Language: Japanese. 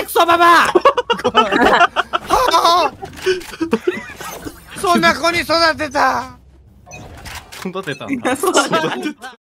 クソババアそんな子に育てた。 育てたんだ。 そうだね。